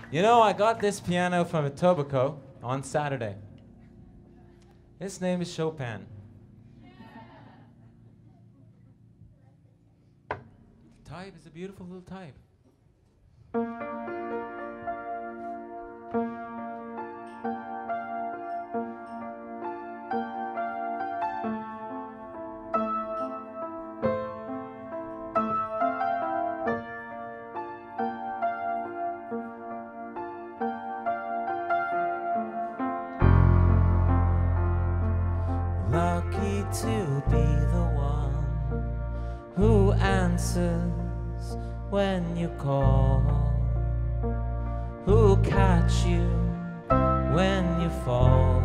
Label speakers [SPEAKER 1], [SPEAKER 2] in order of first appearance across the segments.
[SPEAKER 1] You know, I got this piano from Etobicoke on Saturday. His name is Chopin. The type is a beautiful little type.
[SPEAKER 2] Lucky to be the one who answers when you call, who'll catch you when you fall.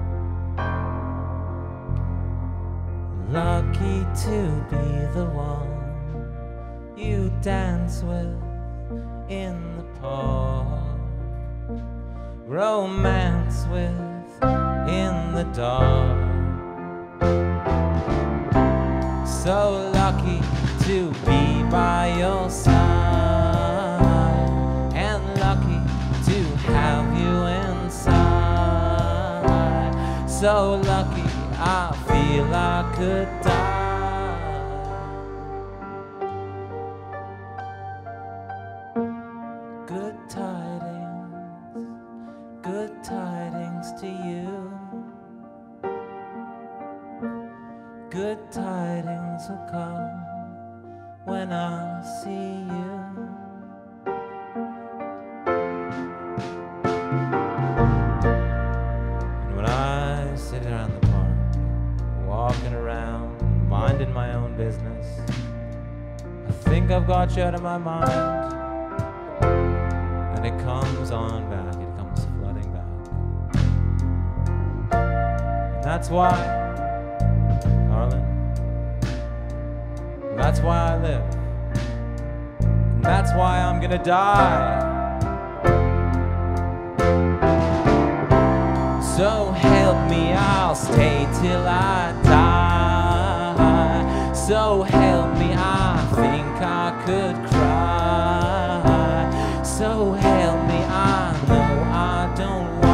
[SPEAKER 2] Lucky to be the one you dance with in the park, romance with in the dark. So lucky to be by your side, and lucky to have you inside. So lucky I feel I could die. Good tidings to you. Good tidings will come when I see you. And when I sit around the park, walking around, minding my own business, I think I've got you out of my mind. And it comes on back, it comes flooding back. And that's why, darling, that's why I live. And that's why I'm gonna die. So help me, I'll stay till I die. So help me, I think I could cry. So help me, I know I don't lie.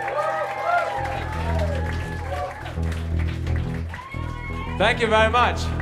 [SPEAKER 1] Thank you very much.